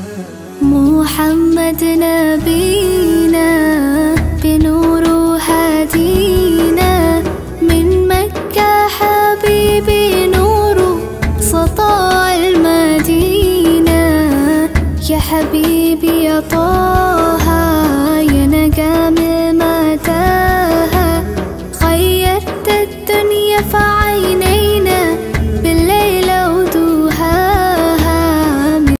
محمد نبينا بنور هادينا، من مكة حبيبي نور سطاع المدينة. يا حبيبي يا طه